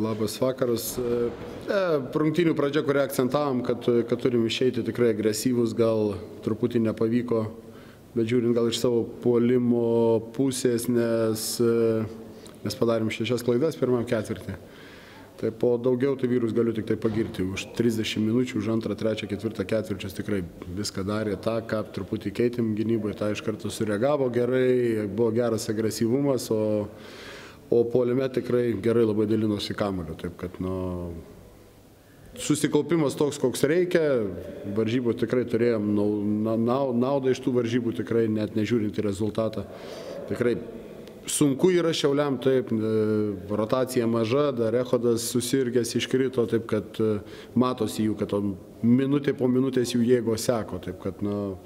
Labas vakaras. Rungtynių pradžia, kurią akcentavom, kad turim išeiti tikrai agresyvus, gal truputį nepavyko, bet žiūrint gal iš savo puolimo pusės, nes padarėm 6 klaidas pirmam ketvirtį. Tai po daugiau tai vyrus galiu tik tai pagirti. Už 30 minučių, už 2, 3, 4 ketvirčius tikrai viską darė tą, ką truputį keitėm gynyboje, tą iš karto sureagavo gerai, buvo geras agresyvumas, o puolime tikrai gerai labai dalinosi kamuoliu. Taip kad susikaupimas toks, koks reikia, varžybų tikrai turėjom naudą iš tų varžybų, tikrai net nežiūrint į rezultatą. Tikrai sunku yra Šiauliam, taip, rotacija maža, dar Echodas susirgęs iškrito, taip kad matosi jų, kad minutė po minutės jų jėgos seko, taip kad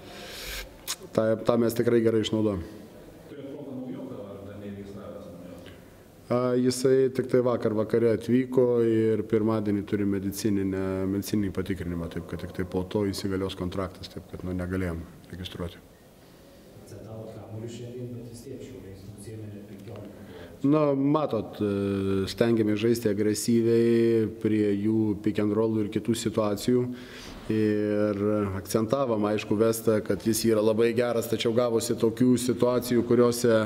tą mes tikrai gerai išnaudojom. Jisai tik tai vakare atvyko ir pirmadienį turi medicininį patikrinimą, taip kad tik tai po to įsigalios kontraktas, taip kad negalėjom registruoti. Matot, stengiamės žaisti agresyviai prie jų pick and rollų ir kitų situacijų. Ir akcentavom, aišku, Vestą, kad jis yra labai geras, tačiau gavosi tokių situacijų, kuriuose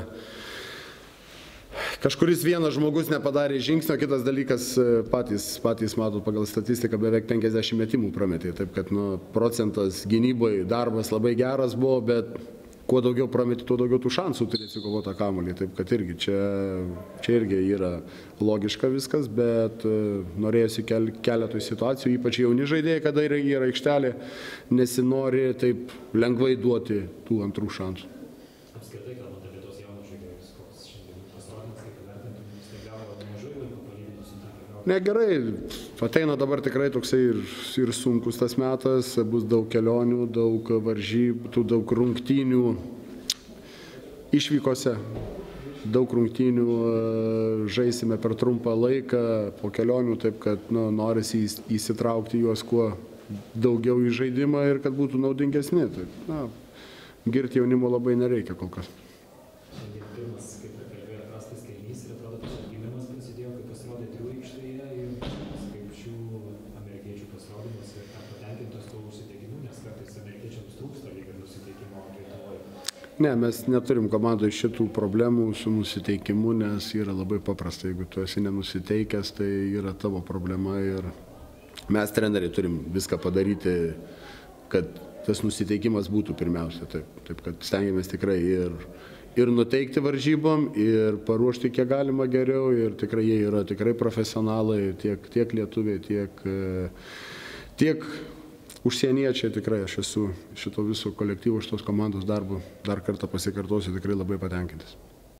kažkuris vienas žmogus nepadarė žingsnio, kitas dalykas patys matot pagal statistiką beveik 50 metimų prametė. Taip kad procentas gynyboje darbas labai geras buvo, bet kuo daugiau prametė, tuo daugiau tų šansų turėsi kovotą kamuolį. Taip kad irgi čia irgi yra logiška viskas, bet norėjusi keletui situacijų, ypač jauni žaidėjai, kada yra aikštelė, nesinori taip lengvai duoti tų antrų šansų. Apskritai, kalbant apie tos jaunus žaidėjus, koks šiandien pasirodymas, kaip įvertintum, jis tai gavo mažai laiko palyginti su tą. Gerai, ateina dabar tikrai toksai ir sunkus tas metas, bus daug kelionių, daug varžybų, daug rungtynių išvykose, daug rungtynių žaisime per trumpą laiką po kelionių, taip kad norisi įsitraukti juos kuo daugiau į žaidimą ir kad būtų naudingesni. Girti jaunimo labai nereikia kol kas. Šiandien pirmas, kaip ir kalbėjo, prastas kėlinys ir atrodo, kad atgimimas prasidėjo, kai pasirodė trijų aikštėje ir kaip šių amerikiečių pasirodymas ir patenkintos tuo nusiteikimu, nes kartais amerikiečiams trūksta lygiai nusiteikimo Lietuvoje. Ne, mes neturim komandoje šitų problemų su nusiteikimu, nes yra labai paprasta. Jeigu tu esi nenusiteikęs, tai yra tavo problema ir mes treneriai turim viską padaryti, kad tas nusiteikimas būtų pirmiausia. Taip kad stengiamės tikrai ir nuteikti varžybom, ir paruošti kiek galima geriau, ir tikrai jie yra tikrai profesionalai, tiek lietuviai, tiek užsieniečiai. Tikrai aš esu šito viso kolektyvo, šitos komandos darbo, dar kartą pasikartosiu, tikrai labai patenkintas.